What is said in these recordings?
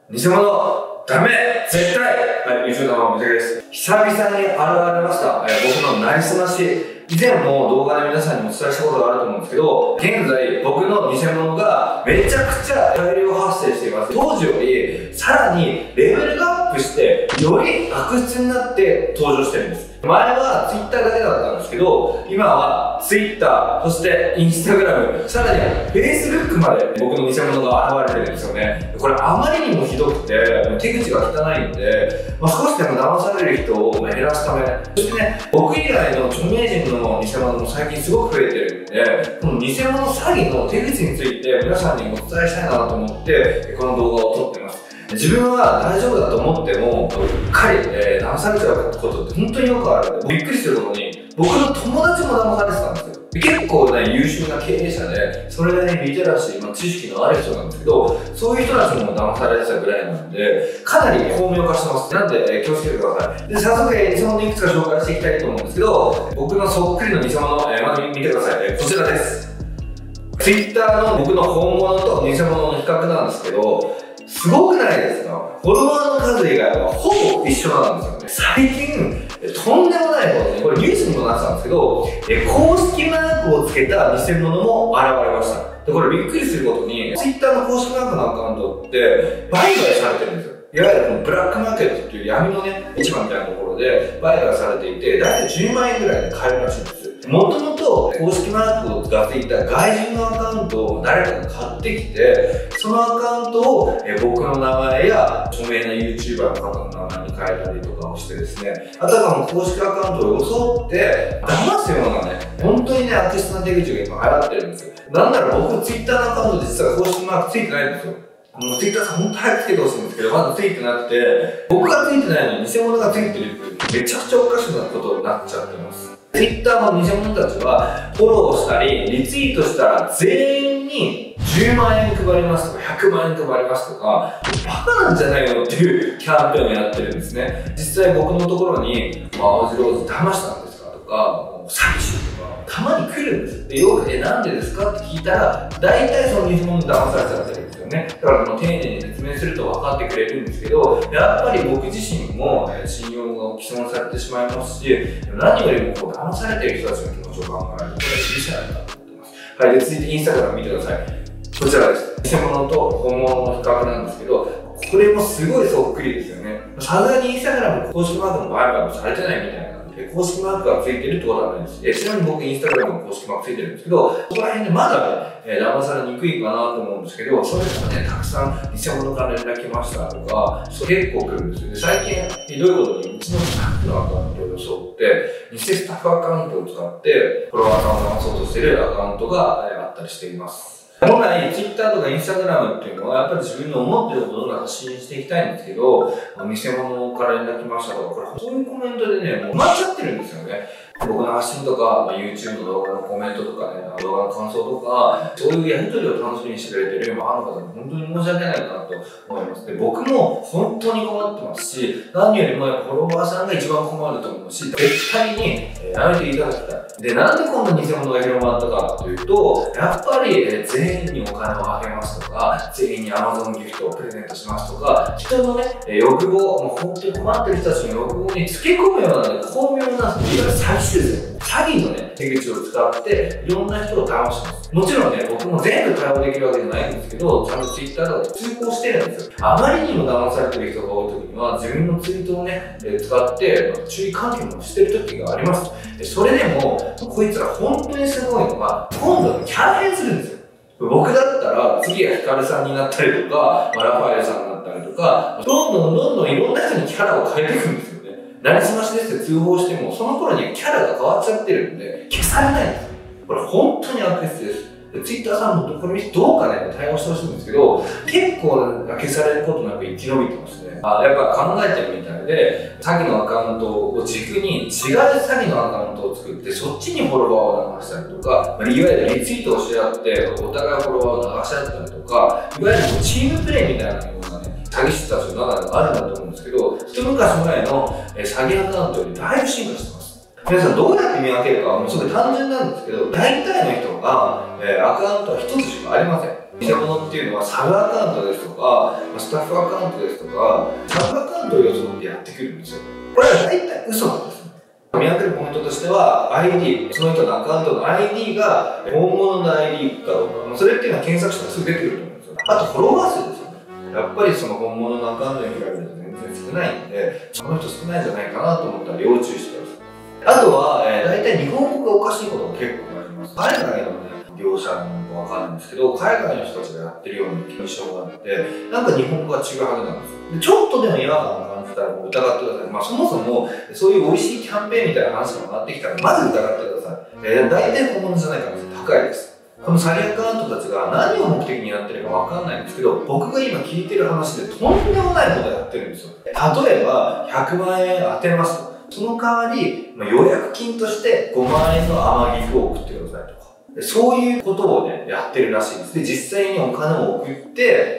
偽物ダメ絶対。はい、YouTubeのみたけです。久々に現れました。僕のなりすまし。以前も動画で皆さんにお伝えしたことがあると思うんですけど、現在僕の偽物がめちゃくちゃ大量発生しています。当時よりさらにレベルがアップして、より悪質になって登場してるんです。前は Twitter だけだったんですけど、今は Twitter、そして Instagram、さらに Facebook まで僕の偽物が現れてるんですよね。これあまりにもひどくて、手口が汚いんで、少しでも騙される人を減らすため、そしてね、僕以外の著名人の偽物も最近すごく増えてるんで、この偽物詐欺の手口について皆さんにお伝えしたいなと思って、この動画を撮ってます。自分は大丈夫だと思っても、うっかり、騙されちゃうことって本当によくあるんで、びっくりすることに、僕の友達も騙されてたんですよ。結構ね、優秀な経営者で、それなりにリテラシー、知識のある人なんですけど、そういう人たちも騙されてたぐらいなんで、かなり巧妙化してます。なんで、気をつけてください。で、早速、偽物いくつか紹介していきたいと思うんですけど、僕のそっくりの偽物、まず見てください。こちらです。Twitter の僕の本物と偽物の比較なんですけど、すごくないですか？フォロワーの数以外はほぼ一緒なんですよね。最近、とんでもないことね、これニュースにもなってたんですけど、公式マークをつけた偽物も現れました。で、これびっくりすることに、Twitter の公式マークのアカウントって売買されてるんですよ。いわゆるこのブラックマーケットっていう闇のね、市場みたいなところで売買されていて、だいたい10万円ぐらいで買えるらしいんです。もともと公式マークがついた外人のアカウントを誰かが買ってきて、そのアカウントを僕の名前や著名な YouTuber の方の名前に変えたりとかをしてですね、あたかも公式アカウントを装って騙すようなね、本当にね、悪質な手口が今流行ってるんですよ。なんなら僕 Twitter のアカウント実は公式マークついてないんですよ。Twitter さん本当早くつけてほしいんですけど、まだついてなくて、僕がついてないのに偽物がついてるってめちゃくちゃおかしなことになっちゃってます。Twitter の偽物たちはフォローしたりリツイートしたら全員に10万円配りますとか100万円配りますとか、バカなんじゃないのっていうキャンペーンをやってるんですね。実際僕のところに青白ローズ騙したんですかとか、詐欺師とかたまに来るんです。で、よくなんでですかって聞いたら、大体その偽物に騙されちゃってるんですよね。だから丁寧に説明すると分かってくれるんですけど、やっぱり僕自身も信用が毀損されてしまいますし、何よりも騙されてる人たちの気持ちを考えると、これは許せないなと思ってます。はい、で、続いてインスタグラム見てください。こちらです。偽物と本物の比較なんですけど、これもすごいそっくりですよね。さすがにインスタグラム公式マークの売買もされてないみたいな。公式マークがついてるってことはないです。ちなみに僕インスタグラムの公式マークついてるんですけど、そこら辺でまだね、騙されにくいかなと思うんですけど、それでもね、たくさん偽物から連絡来ましたとか、結構来るんですよ。で、最近ひどいことにうちのスタッフのアカウントを装って、偽スタッフアカウントを使って、フォロワーさんを騙そうとしているアカウントがあったりしています。本来、Twitter とか Instagram っていうのは、やっぱり自分の思っていることを発信していきたいんですけど、偽物から連絡来ましたとか、これそういうコメントでね、もう埋まっちゃってるんですよね。僕の発信とか、YouTube の動画のコメントとかね、動画の感想とか、そういうやりとりを楽しみにしてくれてるファンの方に本当に申し訳ないなと思います。で、僕も本当に困ってますし、何よりもフォロワーさんが一番困ると思うし、絶対にやめていただきたい。で、なんでこんな偽物が広まったかというと、やっぱり全員にお金をあげますとか、全員に Amazon ギフトをプレゼントしますとか、人のね、欲望、もう本当に困ってる人たちの欲望につけ込むような、巧妙な、いわゆる詐欺ですよ。詐欺のね、手口を使って、いろんな人を騙します。もちろんね、僕も全部対応できるわけじゃないんですけど、ちゃんと Twitter とかで通報してるんですよ。あまりにも騙されてる人が多い時には、自分のツイートをね、使って、注意喚起もしてる時があります。それでも、こいつら本当にすごいのが、今度はキャラ変するんですよ。僕だったら、次はヒカルさんになったりとか、ラファエルさんになったりとか、どんどんいろんな人にキャラを変えていくんですよね。なりすましですって通報しても、その頃にはキャラが変わっちゃってるんで、消されないんですよ。これ本当に悪質です。Twitter さんもこれどうかね、対応してほしいんですけど、結構消されることなく生き延びてますね。やっぱ考えてるみたいで、詐欺のアカウントを軸に違う詐欺のアカウントを作って、そっちにフォロワーを流したりとか、いわゆるリツイートをし合って、お互いフォロワーを流し合ったりとか、いわゆるチームプレイみたいなようなね、詐欺師たちの中でもあるんだと思うんですけど、一昔前の詐欺アカウントよりだいぶ進化してます。皆さんどうやって見分けるかはもうすごい単純なんですけど、大体の人が、アカウントは一つしかありません。 偽物っていうのはサブアカウントですとか、スタッフアカウントですとか、サブアカウントを装ってやってくるんですよ。これは大体嘘なんですね。見分けるポイントとしては、ID、その人のアカウントの ID が本物の ID かどうか、それっていうのは検索したらすぐ出てくると思うんですよ。あとフォロワー数ですよね。やっぱりその本物のアカウントに比べると全然少ないんで、その人少ないんじゃないかなと思ったら要注意してください。あとは、大体日本語がおかしいことが結構あります。海外のね、業者なのかわかんないんですけど、海外の人たちがやってるような印象があって、なんか日本語が違うはずなんですよ。でちょっとでも違和感を感じたらもう疑ってください。そもそもそういう美味しいキャンペーンみたいな話が回ってきたら、まず疑ってください。大体本物じゃない可能性高いです。この詐欺アカウントたちが何を目的にやってるかわかんないんですけど、僕が今聞いてる話でとんでもないことをやってるんですよ。例えば、100万円当てますと。その代わり、予約金として5万円の天城を送ってくださいとか。そういうことをね、やってるらしいんです。で、実際にお金を送って、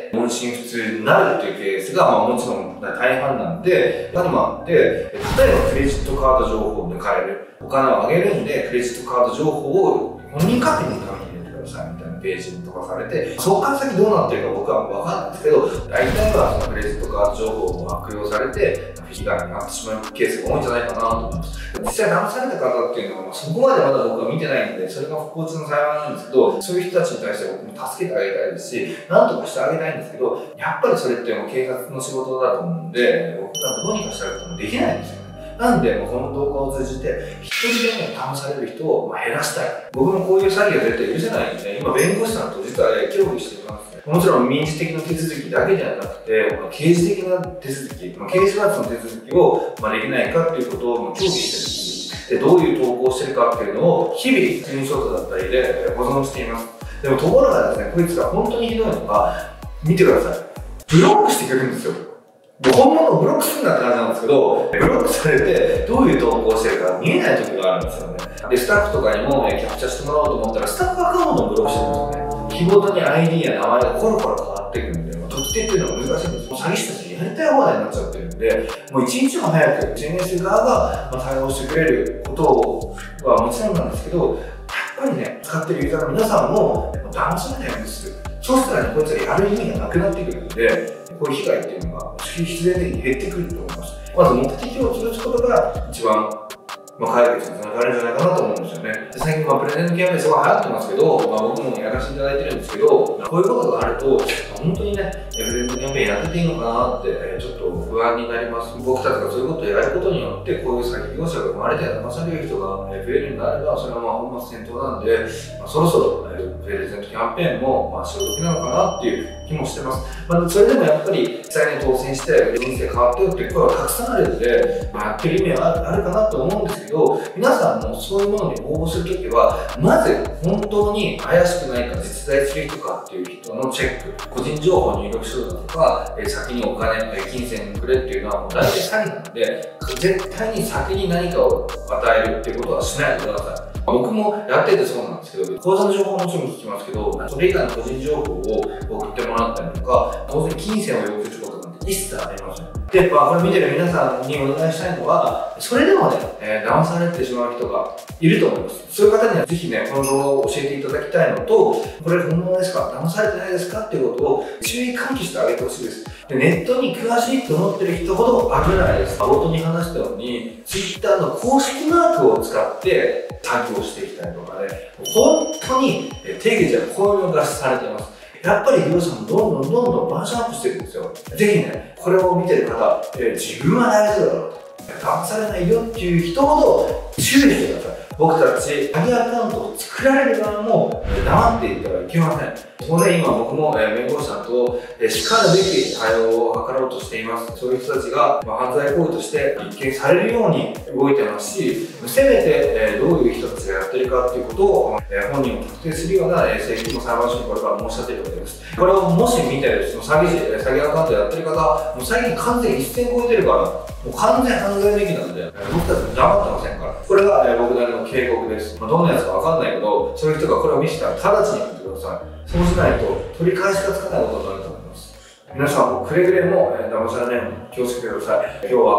問診不通になるっていうケースが、もちろん大半なんで、他にもあって、例えばクレジットカード情報を抜かれる。お金をあげるんで、クレジットカード情報を本人確認のために入れてくださいみたいなページにとかされて、そこから先どうなってるか僕は分かんないですけど、大体はそのクレジットカード情報を悪用されて、被害になってしまうケースが多いんじゃないかなと思います。実際騙された方っていうのは、そこまでまだ僕は見てないんで、それが不幸中の幸いなんですけど、そういう人たちに対して僕も助けてあげたいですし、なんとかしてあげたいんですけど、やっぱりそれってもう警察の仕事だと思うんで、僕がどうにかしてあげてもできないんですよね。なんで、この動画を通じて、一人でも騙される人を減らしたい。僕もこういう詐欺が絶対許せないんで、今弁護士さんと実は協議しています。もちろん民事的な手続きだけではなくて、刑事的な手続き、刑事罰の手続きをできないかっていうことを協議してる。で、どういう投稿をしてるかっていうのを日々、スクリーンショットだったりで保存しています。でもところがですね、こいつが本当にひどいのが、見てください。ブロックしてくるんですよ。本物をブロックするなって感じなんですけど、ブロックされてどういう投稿をしてるか見えない時があるんですよね。で、スタッフとかにもキャプチャーしてもらおうと思ったら、スタッフアカウントをブロックしてるんですよね。日ごとに ID や名前がコロコロ変わってくるんで、特定っていうのが難しいんです。詐欺師たちにやりたい放題になっちゃってるんで、もう一日も早く SNS 側が対応してくれることはもちろんなんですけど、やっぱりね、使ってるユーザーの皆さんも騙されないようにする。そうしたらね、こいつがやる意味がなくなってくるんで、こういう被害っていうのが必然的に減ってくると思います。まず目的を潰すことが一番解決につながるんじゃないかなと思うんですよね。で最近プレゼントキャンペーンすごい流行ってますけど、僕もやらせていただいてるんですけど、こういうことがあると、本当にね、プレゼントキャンペーンやってていいのかなって、ちょっと不安になります。僕たちがそういうことをやることによって、こういう詐欺業者が生まれて騙される人が増えるようになれば、それは本末転倒なんで、そろそろプレゼントキャンペーンも潮時なのかなっていう気もしてます。それでもやっぱり実際に当選して人生変わったよっていう声はたくさんあるので、やってる意味はあるかなと思うんですけど、皆さんもそういうものに応募するときは、まず本当に怪しくないか実在する人かっていう人のチェック、個人情報入力書だとか、先にお金、金銭くれっていうのはもう大体詐欺なので、絶対に先に何かを与えるっていうことはしないでください。僕もやっててそうなんですけど、口座の情報ももちろん聞きますけど、それ以外の個人情報を送ってもらったりとか、当然金銭を要求することなんて一切ありません。で、これ見てる皆さんにお願いしたいのは、それでもね、騙されてしまう人がいると思います。そういう方にはぜひね、この動画を教えていただきたいのと、これ本物ですか？騙されてないですか？っていうことを注意喚起してあげてほしいです。でネットに詳しいと思ってる人ほど危ないです。冒頭に話したように、Twitter の公式マークを使って詐欺をしてきたりとかね、本当に手口はこういうのがされています。やっぱり業者もどんどんバージョンアップしてるんですよ。ぜひね、これを見てる方、自分は大丈夫だろうと。騙されないよっていう人ほど注意してください。僕たち、詐欺アカウントを作られる側も黙っていてはいけません。そこで今僕も弁護士さんとしかるべき対応を図ろうとしています。そういう人たちが犯罪行為として立件されるように動いてますし、せめてどういう人たちがやってるかっていうことを本人を特定するような請求も裁判所にこれから申し立てるわけです。これをもし見て、その詐欺アカウントやってる方、もう最近完全に一線超えてるから、もう完全犯罪的なんで、僕たちも黙ってませんから。これが僕なりの警告です。どんなやつかわかんないけど、そういう人がこれを見せたら直ちにやってください。そうしないと取り返しがつかないことになると思います。皆さんもくれぐれも騙されないように気をつけてください。今日は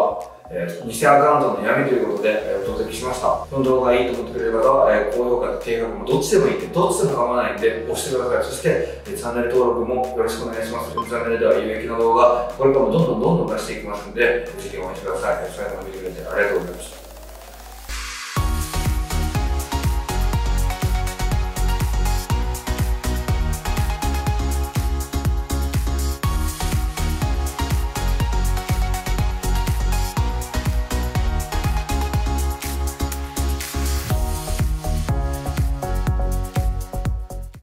偽アカウントの闇ということで、お届けしました。この動画がいいと思ってくれる方は、高評価、低評価もどっちでもいいんで、どっちでも構わないんで、押してください。そして、チャンネル登録もよろしくお願いします。このチャンネルでは有益な動画、これからもどんどん出していきますので、ぜひ応援してください。最後まで見てくれてありがとうございました。